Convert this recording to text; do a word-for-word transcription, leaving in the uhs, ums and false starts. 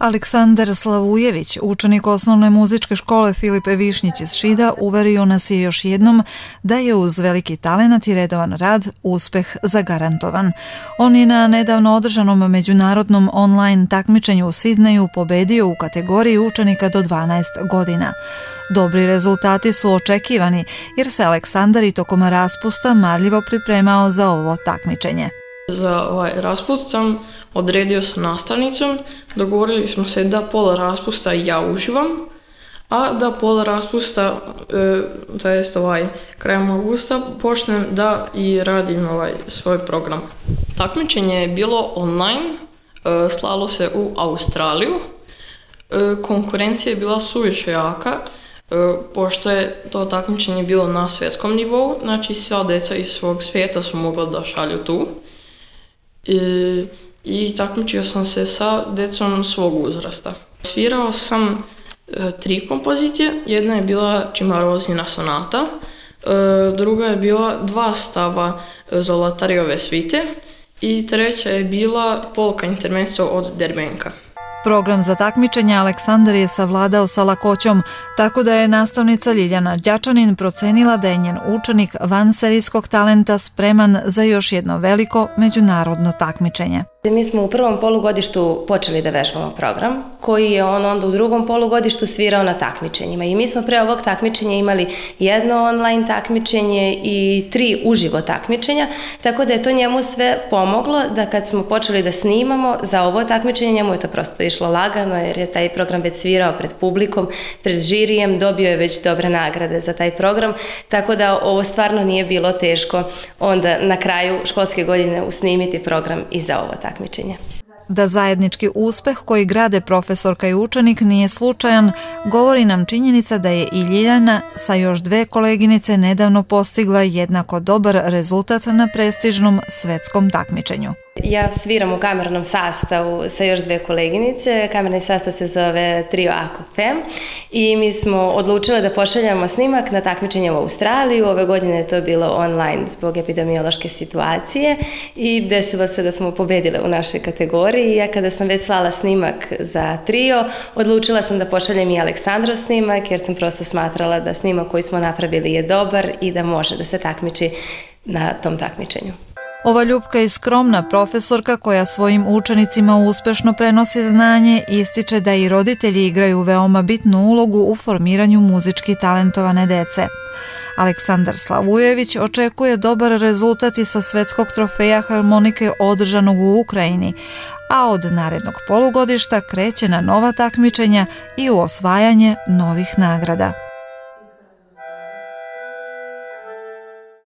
Aleksandar Slavujević, učenik osnovne muzičke škole Filipe Višnjić iz Šida, uverio nas je još jednom da je uz veliki talenat i redovan rad uspeh zagarantovan. On je na nedavno održanom međunarodnom online takmičenju u Sidneju pobedio u kategoriji učenika do dvanaest godina. Dobri rezultati su očekivani jer se Aleksandar i tokom raspusta marljivo pripremao za ovo takmičenje. Za ovaj raspust sam odredio sa nastavnicom, dogovorili smo se da pola raspusta ja uživam, a da pola raspusta, e, to jest ovaj, krajem augusta, počnem da i radim ovaj svoj program. Takmičenje je bilo online, e, slalo se u Australiju, e, konkurencija je bila suviše jaka, e, pošto je to takmičenje bilo na svjetskom nivou, znači sva deca iz svog svijeta su mogla da šalju tu. I, i takmičio sam se sa decom svog uzrasta. Svirao sam e, tri kompozicije, jedna je bila Cimarozzina sonata, e, druga je bila dva stava Zolatarijeve svite i treća je bila polka intermezzo od Derbenka. Program za takmičenje Aleksandar je savladao sa lakoćom, tako da je nastavnica Ljiljana Đačanin procenila da je njen učenik vanserijskog talenta spreman za još jedno veliko međunarodno takmičenje. Mi smo u prvom polugodištu počeli da vežbamo program, koji je on onda u drugom polugodištu svirao na takmičenjima. I mi smo pre ovog takmičenja imali jedno online takmičenje i tri uživo takmičenja, tako da je to njemu sve pomoglo da kad smo počeli da snimamo za ovo takmičenje, njemu je to prosto išlo lagano jer je taj program već svirao pred publikom, pred žirijem, dobio je već dobre nagrade za taj program, tako da ovo stvarno nije bilo teško onda na kraju školske godine usnimiti program i za ovo takmičenje. Da zajednički uspeh koji grade profesorka i učenik nije slučajan, govori nam činjenica da je i Ljiljana sa još dve koleginice nedavno postigla jednako dobar rezultat na prestižnom svetskom takmičenju. Ja sviram u kamernom sastavu sa još dve koleginice. Kamerni sastav se zove Trio Akofem i mi smo odlučile da pošaljamo snimak na takmičenje u Australiju. Ove godine je to bilo online zbog epidemiološke situacije i desilo se da smo pobedile u našoj kategoriji. Ja kada sam već slala snimak za trio, odlučila sam da pošaljem i Aleksandrov snimak jer sam prosto smatrala da snimak koji smo napravili je dobar i da može da se takmiči na tom takmičenju. Ova ljubka i skromna profesorka koja svojim učenicima uspešno prenosi znanje ističe da i roditelji igraju veoma bitnu ulogu u formiranju muzički talentovane dece. Aleksandar Slavujević očekuje dobar rezultat i sa svetskog trofeja harmonike održanog u Ukrajini, a od narednog polugodišta kreće na nova takmičenja i u osvajanje novih nagrada.